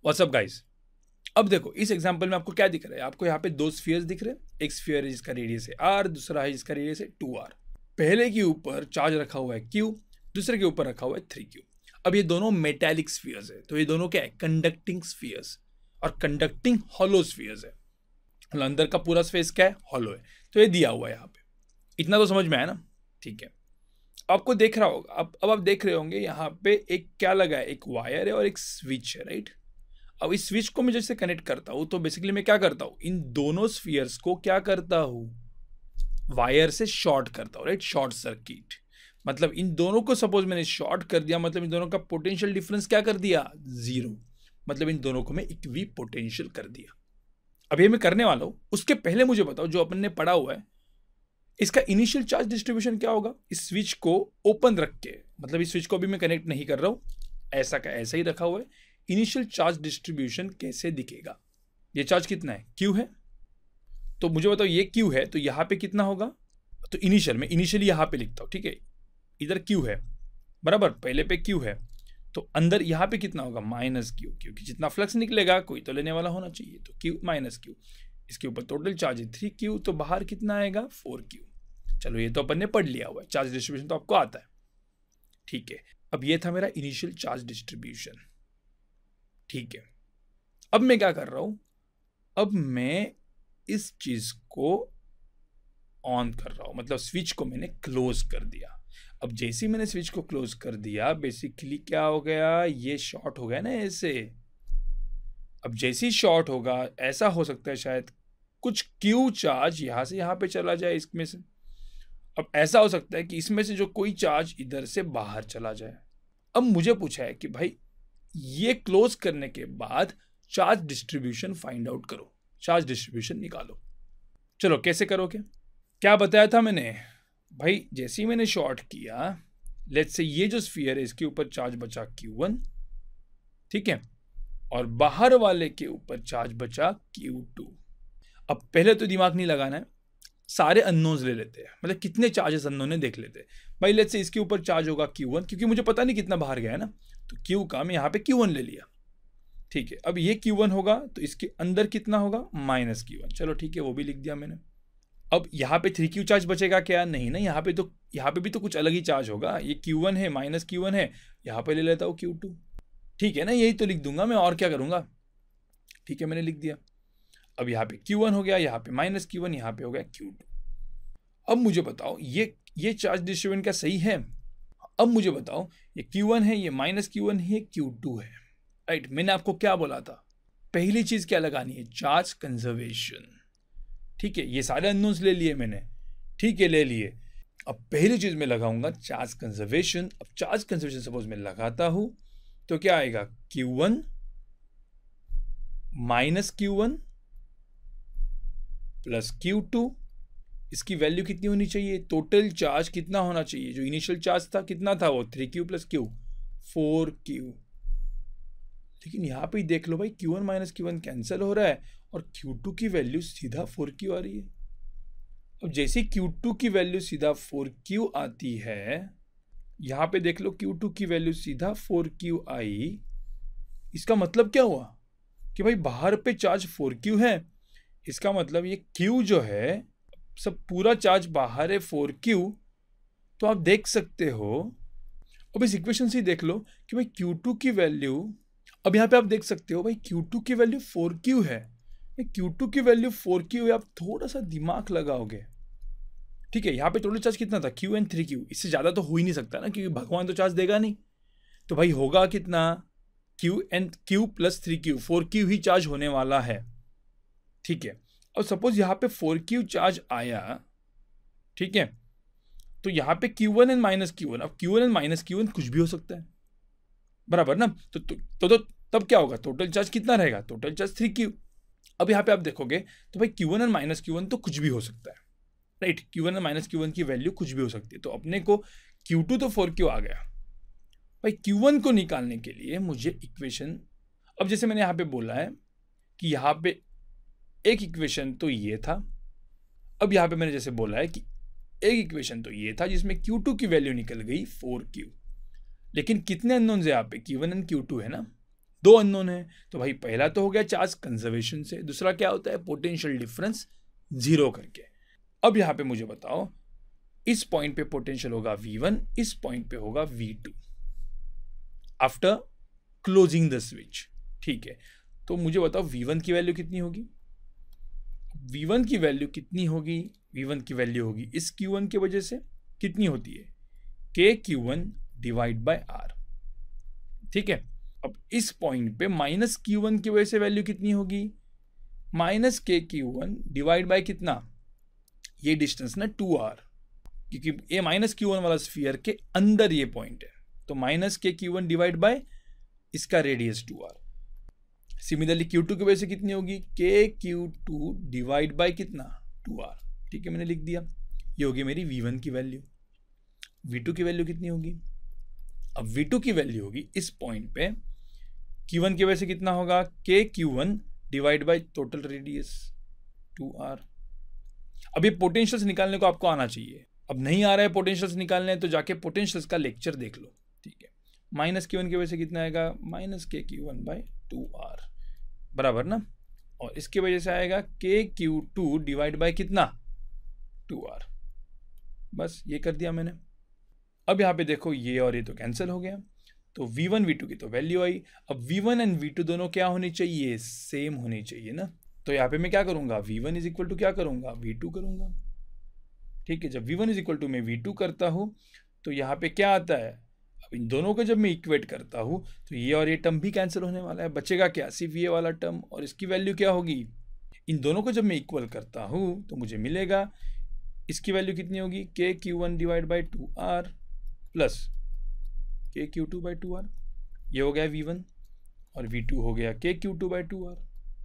What's up guys. अब देखो इस एग्जांपल में आपको क्या दिख रहा है, आपको यहाँ पे दो स्फीयर्स दिख रहे हैं। एक स्फीयर है जिसका रेडियस है r, दूसरा है जिसका रेडियस है 2r। पहले के ऊपर चार्ज रखा हुआ है q, दूसरे के ऊपर रखा हुआ है 3q। अब ये दोनों मेटालिक स्फीयर्स है, तो ये दोनों क्या है, कंडक्टिंग स्फीयर्स और कंडक्टिंग हॉलो स्फीयर्स है। मतलब अंदर का पूरा स्पेस क्या है, हॉलो है। तो ये दिया हुआ है यहाँ पे, इतना तो समझ में आया ना। ठीक है, आपको देख रहा होगा, अब आप देख रहे होंगे यहाँ पे एक क्या लगा है, एक वायर है और एक स्विच है, राइट। अब इस स्विच को मैं जैसे कनेक्ट करता हूं तो बेसिकली मैं क्या करता हूं, इन दोनों स्फीयर्स को क्या करता हूं, वायर से शॉर्ट करता हूं, राइट, शॉर्ट सर्किट। मतलब इन दोनों को सपोज मैंने शॉर्ट कर दिया, मतलब इन दोनों का पोटेंशियल डिफरेंस क्या कर दिया, 0। मतलब इन दोनों को मैं इक्वी पोटेंशियल कर दिया। अब ये मैं करने वाला हूं, उसके पहले मुझे बताओ जो अपन ने पढ़ा हुआ है, इसका इनिशियल चार्ज डिस्ट्रीब्यूशन क्या होगा। इस स्विच को ओपन रख के, मतलब इस स्विच को भी मैं कनेक्ट नहीं कर रहा हूं, ऐसा का ऐसा ही रखा हुआ है। इनिशियल चार्ज डिस्ट्रीब्यूशन कैसे दिखेगा, ये चार्ज कितना है, Q है। तो मुझे बताओ ये Q है तो यहाँ पे कितना होगा। तो इनिशियली यहाँ पे लिखता हूँ, ठीक है, इधर Q है बराबर, पहले पे Q है, तो अंदर यहाँ पे कितना होगा, -Q, क्योंकि जितना फ्लक्स निकलेगा कोई तो लेने वाला होना चाहिए, तो Q -Q। इसके ऊपर टोटल चार्ज है 3Q, तो बाहर कितना आएगा, 4Q। चलो ये तो अपन ने पढ़ लिया हुआ है, चार्ज डिस्ट्रीब्यूशन तो आपको आता है। ठीक है, अब ये था मेरा इनिशियल चार्ज डिस्ट्रीब्यूशन। ठीक है, अब मैं क्या कर रहा हूं, अब मैं इस चीज को ऑन कर रहा हूं, मतलब स्विच को मैंने क्लोज कर दिया। अब जैसे ही मैंने स्विच को क्लोज कर दिया, बेसिकली क्या हो गया, ये शॉर्ट हो गया ना ऐसे। अब जैसे ही शॉर्ट होगा, ऐसा हो सकता है शायद कुछ Q चार्ज यहां से यहां पे चला जाए इसमें से। अब ऐसा हो सकता है कि इसमें से जो कोई चार्ज इधर से बाहर चला जाए। अब मुझे पूछा है कि भाई ये क्लोज करने के बाद चार्ज डिस्ट्रीब्यूशन फाइंड आउट करो, चार्ज डिस्ट्रीब्यूशन निकालो। चलो कैसे करोगे, क्या बताया था मैंने भाई, जैसे ही मैंने शॉर्ट किया, लेट्स से ये जो स्फीयर है इसके ऊपर चार्ज बचा Q1, ठीक है, और बाहर वाले के ऊपर चार्ज बचा Q2। अब पहले तो दिमाग नहीं लगाना है, सारे अननोन्स ले लेते हैं, मतलब कितने चार्जेस अननोन है देख लेते हैं। भाई लेट्स से इसके ऊपर चार्ज होगा Q1, क्योंकि मुझे पता नहीं कितना बाहर गया है ना, तो Q का मैं यहाँ पे Q1 ले लिया। ठीक है, अब ये Q1 होगा तो इसके अंदर कितना होगा, -Q1। चलो ठीक है, वो भी लिख दिया मैंने। अब यहाँ पे 3Q चार्ज बचेगा क्या, नहीं ना, यहाँ पे भी तो कुछ अलग ही चार्ज होगा। ये Q1 है, -Q1 है, यहाँ पे ले लेता हूँ Q2। ठीक है ना, यही तो लिख दूंगा मैं, और क्या करूंगा। ठीक है, मैंने लिख दिया। अब यहाँ पे Q1 हो गया, यहाँ पे -Q1, यहाँ पे हो गया Q2। अब मुझे बताओ ये चार्ज डिस्ट्रीब्यूशन क्या सही है। अब मुझे बताओ ये Q1 है, ये -Q1 है, ये Q2 है, राइट। मैंने आपको क्या बोला था, पहली चीज क्या लगानी है, चार्ज कंजर्वेशन। ठीक है, ये सारे अननोन्स ले लिए मैंने, ठीक है, ले लिए। अब पहली चीज मैं लगाऊंगा चार्ज कंजर्वेशन। अब चार्ज कंजर्वेशन सपोज मैं लगाता हूं तो क्या आएगा, Q1 -Q1 प्लस Q2। इसकी वैल्यू कितनी होनी चाहिए, टोटल चार्ज कितना होना चाहिए, जो इनिशियल चार्ज था कितना था, वो 3Q प्लस Q, 4Q। लेकिन यहां पे देख लो भाई, Q1 -Q1 कैंसिल हो रहा है और Q2 की वैल्यू सीधा 4Q आ रही है। अब जैसे Q2 की वैल्यू सीधा 4Q आती है, यहां पे देख लो Q2 की वैल्यू सीधा 4Q आई। इसका मतलब क्या हुआ कि भाई बाहर पे चार्ज 4Q है, इसका मतलब ये Q जो है सब पूरा चार्ज बाहर है 4Q। तो आप देख सकते हो, अब इस इक्वेशन से देख लो कि भाई Q2 की वैल्यू, अब यहाँ पे आप देख सकते हो भाई Q2 की वैल्यू 4Q है। Q2 की वैल्यू 4Q है, आप थोड़ा सा दिमाग लगाओगे, ठीक है। यहाँ पे टोटल चार्ज कितना था, Q एंड 3Q, इससे ज़्यादा तो हो ही नहीं सकता ना, क्योंकि भगवान तो चार्ज देगा नहीं। तो भाई होगा कितना, Q प्लस 3Q, 4Q ही चार्ज होने वाला है, ठीक है। और सपोज यहाँ पे 4Q चार्ज आया, ठीक है, तो यहाँ पे Q1 एंड -Q1, अब Q1 एंड -Q1 कुछ भी हो सकता है, बराबर ना। तो तब क्या होगा, टोटल चार्ज कितना रहेगा, टोटल चार्ज 3Q। अब यहाँ पे आप देखोगे तो भाई Q1 एंड -Q1 तो कुछ भी हो सकता है, राइट। Q1 एंड -Q1 की वैल्यू कुछ भी हो सकती है, तो अपने को Q2 तो 4Q आ गया। भाई Q1 को निकालने के लिए मुझे इक्वेशन, अब जैसे मैंने यहाँ पे बोला है कि यहाँ पे एक इक्वेशन तो ये था, अब यहाँ पे मैंने जैसे बोला है कि एक इक्वेशन तो ये था जिसमें Q2 की वैल्यू निकल गई 4Q। लेकिन कितने अननोन्स है यहाँ पे, Q1 एंड Q2 है ना, दो अननोन है, तो भाई पहला तो हो गया चार्ज कंजर्वेशन से, दूसरा क्या होता है पोटेंशियल डिफरेंस जीरो करके। अब यहां पे मुझे बताओ इस पॉइंट पे पोटेंशियल होगा V1, इस पॉइंट पे होगा V2 after closing the switch. ठीक है, तो मुझे बताओ V1 की वैल्यू कितनी होगी। V1 की वैल्यू कितनी होगी, V1 की वैल्यू होगी इस Q1 की वजह से कितनी होती है KQ1 डिवाइड बाय R। ठीक है, अब इस पॉइंट पे माइनस Q1 की वजह से वैल्यू कितनी होगी माइनस KQ1 डिवाइड बाय कितना, ये डिस्टेंस ना 2R, क्योंकि ये माइनस Q1 वाला स्फीयर के अंदर ये पॉइंट है, तो माइनस KQ1 डिवाइड बाय इसका रेडियस 2R। सिमिलरली Q2 की वजह से कितनी होगी KQ2 डिवाइड बाय कितना 2R। ठीक है, मैंने लिख दिया, ये होगी मेरी V1 की वैल्यू। V2 की वैल्यू कितनी होगी, अब V2 की वैल्यू होगी इस पॉइंट पे Q1 की वजह से कितना होगा KQ1 divide by total radius 2R। अब ये पोटेंशियल्स निकालने को आपको आना चाहिए, अब नहीं आ रहा है पोटेंशियल्स निकालने तो जाके पोटेंशियल्स का लेक्चर देख लो। ठीक है, माइनस Q1 की वजह से कितना आएगा माइनस KQ1 बाय 2R बराबर ना, और इसकी वजह से आएगा KQ2 डिवाइड बाय कितना 2R। बस ये कर दिया मैंने। अब यहाँ पे देखो ये और ये तो कैंसिल हो गया, तो V1 V2 की तो वैल्यू आई। अब V1 एंड V2 दोनों क्या होनी चाहिए सेम होनी चाहिए ना, तो यहाँ पे मैं क्या करूंगा V1 इज इक्वल टू क्या करूंगा V2 करूंगा। ठीक है, जब V1 इज इक्वल टू मैं V2 करता हूं तो यहाँ पे क्या आता है, अब इन दोनों को जब मैं इक्वेट करता हूं तो ये और ये टर्म भी कैंसिल होने वाला है, बचेगा क्या सिर्फ ये वाला टर्म, और इसकी वैल्यू क्या होगी, इन दोनों को जब मैं इक्वल करता हूं तो मुझे मिलेगा इसकी वैल्यू कितनी होगी KQ1 divide by 2R plus KQ2 by 2R। ये हो गया V1 और V2 हो गया KQ2 बाई 2R।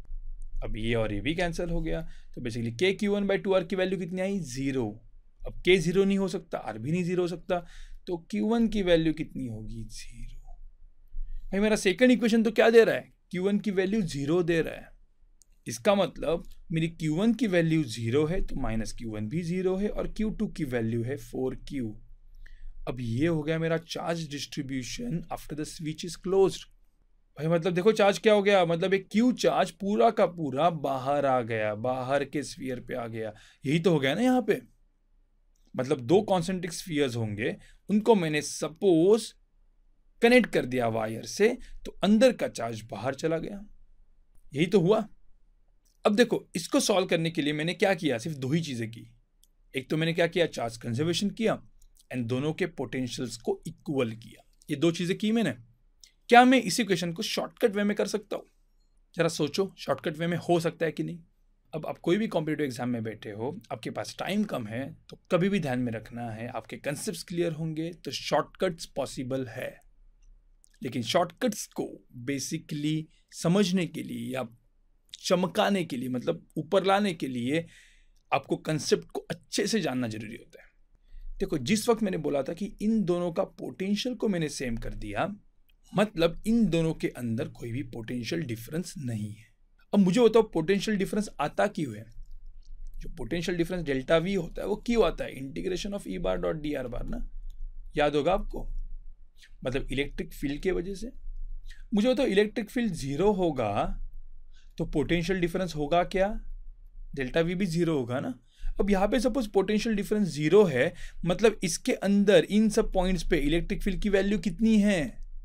अब ये और ये भी कैंसिल हो गया, तो बेसिकली KQ1 बाई 2R की वैल्यू कितनी आई 0। अब K 0 नहीं हो सकता, R भी नहीं 0 हो सकता, तो Q1 की वैल्यू कितनी होगी 0। भाई मेरा सेकंड इक्वेशन तो क्या दे रहा है Q1 की वैल्यू 0 दे रहा है, इसका मतलब मेरी Q1 की वैल्यू 0 है तो माइनस Q1 भी 0 है, और Q2 की वैल्यू है 4Q। अब ये हो गया मेरा charge distribution after the switch is closed. भाई मतलब देखो चार्ज क्या हो गया, मतलब एक Q चार्ज पूरा का पूरा बाहर आ गया, बाहर के स्फीयर पे आ गया, यही तो हो गया ना यहाँ पे। मतलब दो कॉन्सेंट्रिक स्फीयर्स होंगे, उनको मैंने सपोज कनेक्ट कर दिया वायर से, तो अंदर का चार्ज बाहर चला गया, यही तो हुआ। अब देखो इसको सॉल्व करने के लिए मैंने क्या किया, सिर्फ दो ही चीजें की। एक तो मैंने क्या किया चार्ज कंजर्वेशन किया एंड दोनों के पोटेंशियल्स को इक्वल किया, ये दो चीजें की मैंने। क्या मैं इस इक्वेशन को शॉर्टकट वे में कर सकता हूं, जरा सोचो शॉर्टकट वे में हो सकता है कि नहीं। अब आप कोई भी कॉम्पिटिटिव एग्जाम में बैठे हो, आपके पास टाइम कम है, तो कभी भी ध्यान में रखना है आपके कंसेप्ट्स क्लियर होंगे तो शॉर्टकट्स पॉसिबल है। लेकिन शॉर्टकट्स को बेसिकली समझने के लिए या चमकाने के लिए, मतलब ऊपर लाने के लिए, आपको कंसेप्ट को अच्छे से जानना जरूरी होता है। देखो जिस वक्त मैंने बोला था कि इन दोनों का पोटेंशियल को मैंने सेम कर दिया, मतलब इन दोनों के अंदर कोई भी पोटेंशियल डिफरेंस नहीं है। अब मुझे बताओ पोटेंशियल डिफरेंस आता क्यों है। जो पोटेंशियल डिफरेंस डेल्टा वी होता है वो क्यों आता है, integration of E bar dot D R bar ना, याद होगा आपको, मतलब इलेक्ट्रिक फील्ड की वजह से। मुझे बताओ इलेक्ट्रिक फील्ड 0 होगा तो पोटेंशियल डिफरेंस होगा क्या, डेल्टा वी भी 0 होगा ना। अब यहाँ पे सपोज पोटेंशियल डिफरेंस 0 है, मतलब इसके अंदर इन सब पॉइंट्स पे इलेक्ट्रिक फील्ड की वैल्यू कितनी है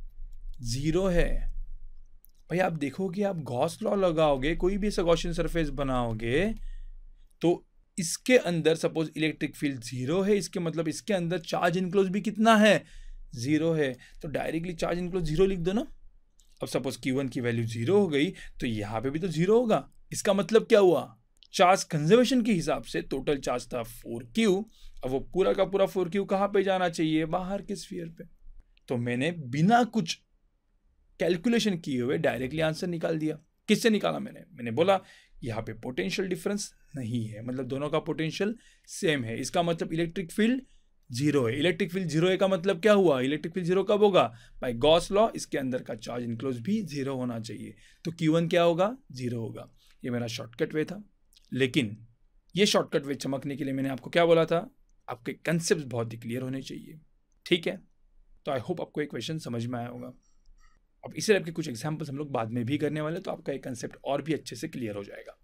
0 है। भाई आप देखोगे, आप गॉस लॉ लगाओगे, कोई भी ऐसा गॉसियन सरफेस बनाओगे, तो इसके अंदर सपोज इलेक्ट्रिक फील्ड 0 है, इसके मतलब इसके अंदर चार्ज इनक्लोज भी कितना है 0 है, तो डायरेक्टली चार्ज इनक्लोज 0 लिख दो ना। अब सपोज Q1 की वैल्यू 0 हो गई तो यहाँ पे भी तो 0 होगा। इसका मतलब क्या हुआ, चार्ज कंजर्वेशन के हिसाब से टोटल चार्ज था 4Q, अब वो पूरा का पूरा 4Q कहाँ पे जाना चाहिए, बाहर के स्फीयर पे। तो मैंने बिना कुछ कैलकुलेशन किए हुए डायरेक्टली आंसर निकाल दिया। किससे निकाला मैंने बोला यहाँ पे पोटेंशियल डिफरेंस नहीं है, मतलब दोनों का पोटेंशियल सेम है, इसका मतलब इलेक्ट्रिक फील्ड 0 है। इलेक्ट्रिक फील्ड 0 है का मतलब क्या हुआ, इलेक्ट्रिक फील्ड 0 कब होगा, बाय गॉस लॉ इसके अंदर का चार्ज इनक्लोज भी 0 होना चाहिए, तो Q1 क्या होगा 0 होगा। ये मेरा शॉर्टकट वे था, लेकिन ये शॉर्टकट वे चमकने के लिए मैंने आपको क्या बोला था, आपके कंसेप्ट बहुत ही क्लियर होने चाहिए। ठीक है, तो आई होप आपको एक क्वेश्चन समझ में आया होगा। अब इसी टाइप के कुछ एग्जाम्पल्स हम लोग बाद में भी करने वाले हैं, तो आपका एक कंसेप्ट और भी अच्छे से क्लियर हो जाएगा।